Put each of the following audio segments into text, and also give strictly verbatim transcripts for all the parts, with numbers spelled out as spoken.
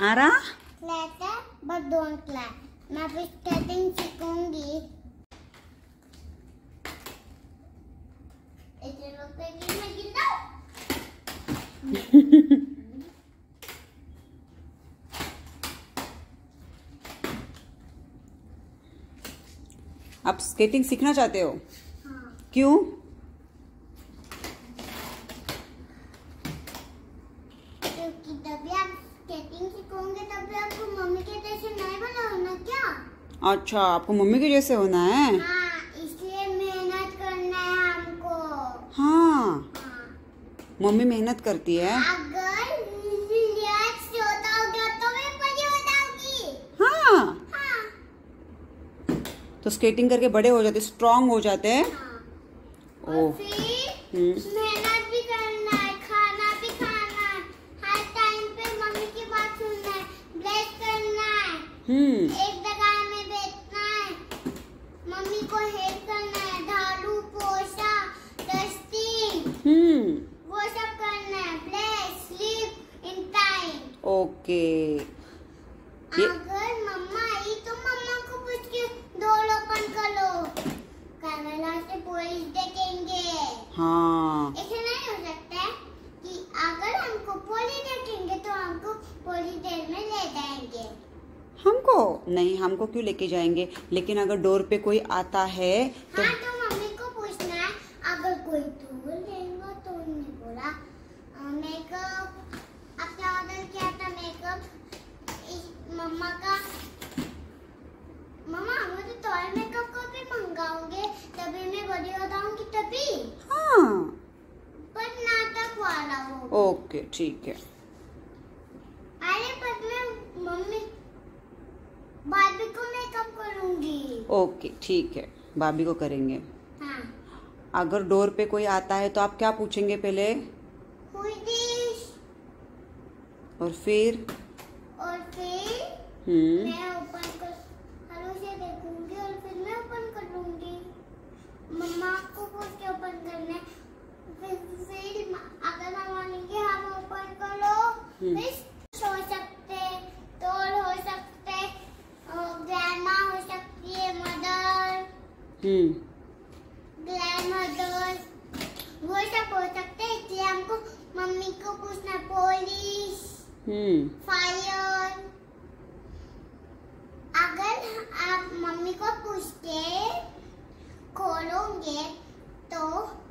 Ara Clatter, but don't clap. मैं अभी skating सीखूंगी। ऐसे रोकते कि मैं गिर जाऊं। आप स्केटिंग सीखना चाहते हो? हाँ। क्यों? क्योंकि तभी आप स्केटिंग सीखोगे तभी आपको मम्मी के जैसे नहीं बनाना क्या? अच्छा, आपको मम्मी के जैसे होना है? हाँ, इसलिए मेहनत करना है हमको। हाँ, हाँ। मम्मी मेहनत करती है। अगर रिलैक्स होता होगा तो मैं बड़ी हो जाऊंगी। हाँ, हाँ। तो स्केटिंग करके बड़े हो जाते, स्ट्रांग हो जाते हैं। हाँ। और ओह। फिर हम्म। मेहनत भी करना है, खाना भी खाना है, हर टाइम पे मम्मी की बात सुनना है, ब्रेक करना है, हम्म। एक जगह में बैठना है, मम्मी को हेल्प करना है, झाड़ू पोछा डस्टिंग हम्म। वो सब करना है, break sleep in time. Okay. ये अगर मम्मा आई तो मम्मा को पूछ के डोर ओपन करो, कैमरा से पुलिस देखेंगे। हाँ, ऐसे नहीं हो सकता है कि अगर हमको पुलिस देखेंगे तो हमको पुलिस देर में ले जाएंगे। हमको नहीं, हमको क्यों लेके जाएंगे? लेकिन अगर डोर पे कोई आता है तो हाँ, तो मम्मी को पूछना है। अगर कोई दूर लेगा तो उन्होंने बोला मेकअप, अपना ऑर्डर किया था मेकअप मम्मा का। मम्मा मुझे टॉय मेकअप को भी मंगाओगे तभी मैं बड़ी हो जाऊंगी तभी। हाँ, पर नाटक वाला हो। ओके ठीक है। अरे पर मैं मम्मी बार्बी को मेकअप करूंगी। ओके ठीक है, भाभी को करेंगे। हाँ। अगर डोर पे कोई आता है तो आप क्या पूछेंगे पहले? Who is this? और फिर? और फिर हम्म। मैं ओपन कर हेलो से देखूंगी और फिर मैं ओपन कर लूंगी। मम्मा को पूछ के ओपन करना है। फिर फिर अगर हम मानेंगे हम ओपन करो फिर सो सकते, टोल हो सकते, ग्रैंडमा हो सकती है, मदर हम्म। ग्रैंडमदर वो सब हो सकते हैं। इसलिए हमको मम्मी को पूछना पुलिस हम्म। फायर। अगर आप मम्मी को पूछ के खोलोगे तो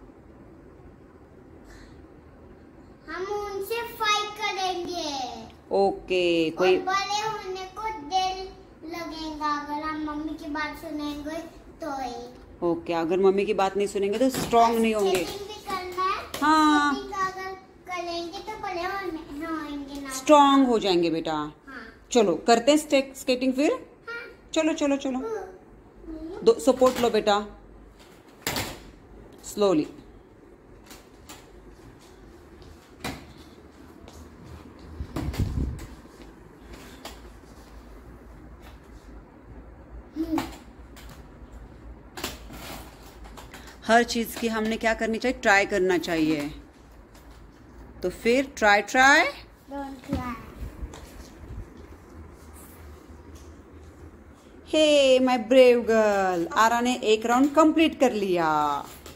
हम उनसे फाइट करेंगे। ओके। कोई और बड़े होने को देर लगेगा अगर हम मम्मी की बात सुनेंगे तो ही। ओके, अगर मम्मी की बात नहीं सुनेंगे तो स्ट्रांग नहीं होंगे। स्केटिंग भी करना है। हाँ, स्केटिंग अगर करेंगे तो बड़े होने होंगे ना। स्ट्रांग हो जाएंगे बेटा। हाँ। चलो करते हैं स्टे- स्केटिंग फिर। हाँ। चलो चलो चलो, हम्म। दो सपोर्ट लो बेटा, स्लोली। हर चीज की हमने क्या करनी चाहिए? ट्राई करना चाहिए। तो फिर try try Don't cry. Hey my brave girl, Aara ने एक राउंड कंप्लीट कर लिया।